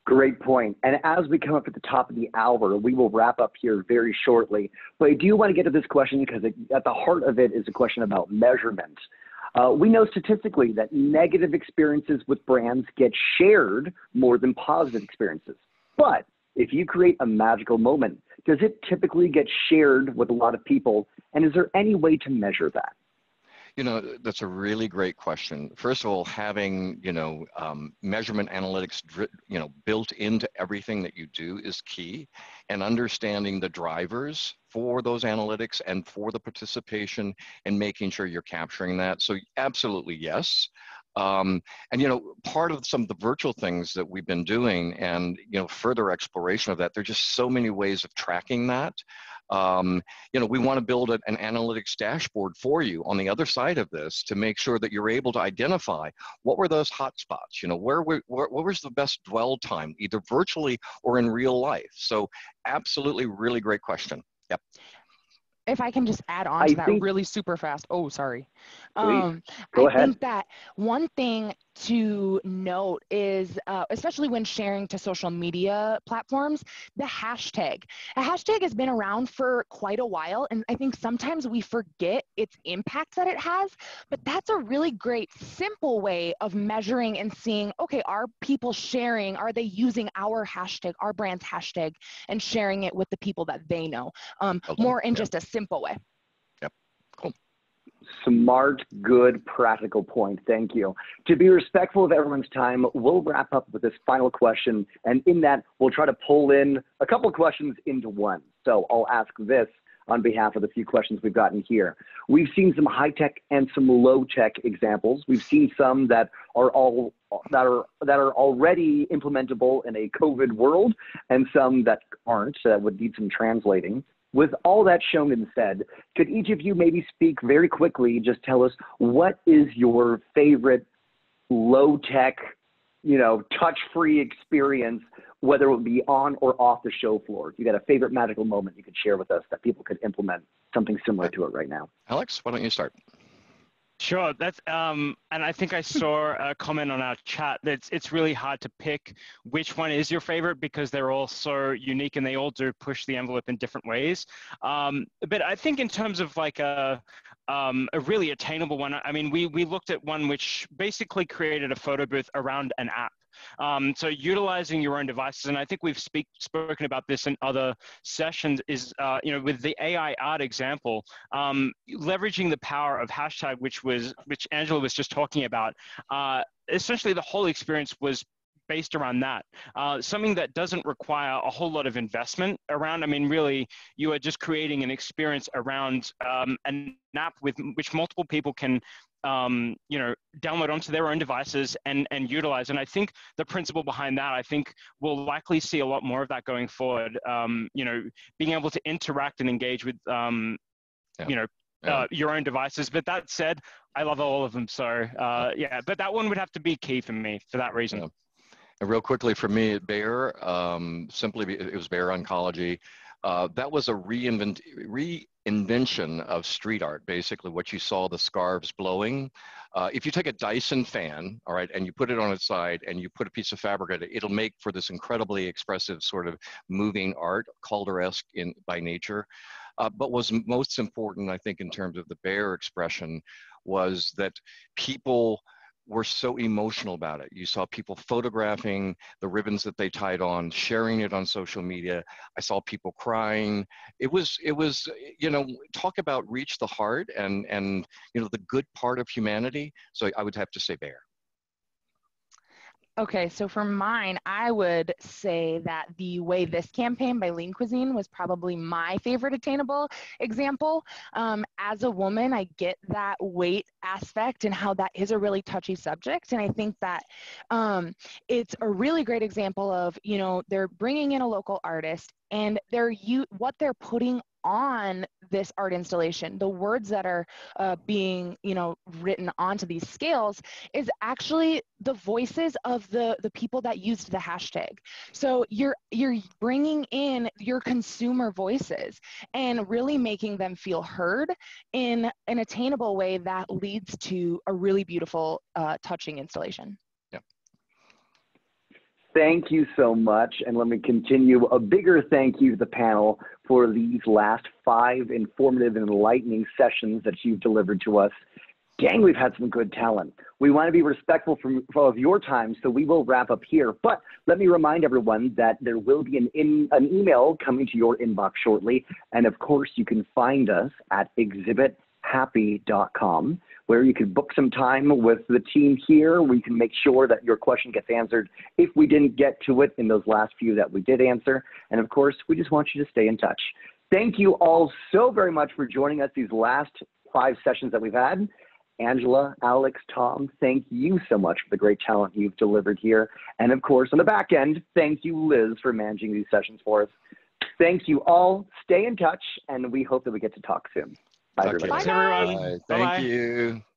Great point. And as we come up at the top of the hour, we will wrap up here very shortly. But I do want to get to this question because at the heart of it is a question about measurement. We know statistically that negative experiences with brands get shared more than positive experiences. But if you create a magical moment, does it typically get shared with a lot of people? And is there any way to measure that? You know, that's a really great question. First of all, having, measurement analytics, built into everything that you do is key, and understanding the drivers for those analytics and for the participation and making sure you're capturing that. So absolutely, yes. And, part of some of the virtual things that we've been doing and, further exploration of that, there's just so many ways of tracking that. We want to build an analytics dashboard for you on the other side of this to make sure that you're able to identify what were those hot spots, where was the best dwell time, either virtually or in real life. So absolutely, really great question. Yep. If I can just add on to that really super fast. Oh, sorry. Please, go ahead. I think that one thing to note is, especially when sharing to social media platforms, the hashtag. A hashtag has been around for quite a while, and I think sometimes we forget its impact that it has, but that's a really great, simple way of measuring and seeing, okay, are people sharing, are they using our hashtag, our brand's hashtag, and sharing it with the people that they know, more in just a simple way. Yep, cool. Smart, good, practical point. Thank you. To be respectful of everyone's time, we'll wrap up with this final question. And in that, we'll try to pull in a couple of questions into one. So I'll ask this on behalf of the few questions we've gotten here. We've seen some high-tech and some low-tech examples. We've seen some that are already implementable in a COVID world, and some that aren't, that would need some translating. With all that shown and said, could each of you maybe speak very quickly, just tell us what is your favorite low-tech, touch-free experience, whether it would be on or off the show floor? If you got a favorite magical moment you could share with us that people could implement something similar to it right now. Alex, why don't you start? Sure. That's and I think I saw a comment on our chat that it's really hard to pick which one is your favorite because they're all so unique and they all do push the envelope in different ways. But I think in terms of like a really attainable one, I mean, we looked at one which basically created a photo booth around an app. So utilizing your own devices, and I think we've spoken about this in other sessions, is with the AI art example, leveraging the power of hashtag, which Angela was just talking about. Essentially, the whole experience was based around that. Something that doesn't require a whole lot of investment around. I mean, really, you are just creating an experience around an app with which multiple people can download onto their own devices and utilize. And I think the principle behind that, I think we'll likely see a lot more of that going forward. Being able to interact and engage with, your own devices. But that said, I love all of them. So but that one would have to be key for me for that reason. Yeah. And real quickly for me at Bayer, it was Bayer Oncology. That was a reinvention of street art, basically what you saw, the scarves blowing. If you take a Dyson fan, all right, and you put it on its side and you put a piece of fabric in it, it'll make for this incredibly expressive sort of moving art, Calder-esque by nature. But what's most important, I think, in terms of the Bayer expression was that people were so emotional about it. You saw people photographing the ribbons that they tied on, sharing it on social media. I saw people crying. It was, talk about reach the heart and the good part of humanity. So I would have to say Bayer. Okay, so for mine, I would say that the Way This campaign by Lean Cuisine was probably my favorite attainable example. As a woman, I get that weight aspect and how that is a really touchy subject. And I think that it's a really great example of, they're bringing in a local artist and what they're putting on this art installation, the words that are being, written onto these scales is actually the voices of the people that used the hashtag. So you're bringing in your consumer voices and really making them feel heard in an attainable way that leads to a really beautiful, touching installation. Thank you so much. And let me continue. A bigger thank you to the panel for these last 5 informative and enlightening sessions that you've delivered to us. Dang, we've had some good talent. We want to be respectful of your time, so we will wrap up here. But let me remind everyone that there will be an email coming to your inbox shortly. And of course, you can find us at exhibithappy.com, where you can book some time with the team here. We can make sure that your question gets answered if we didn't get to it in those last few that we did answer. And of course, we just want you to stay in touch. Thank you all so very much for joining us these last 5 sessions that we've had. Angela, Alex, Tom, thank you so much for the great talent you've delivered here. And of course, on the back end, thank you, Liz, for managing these sessions for us. Thank you all. Stay in touch, and we hope that we get to talk soon. Bye, everybody. Thanks, everyone. Bye. Bye-bye. Thank you.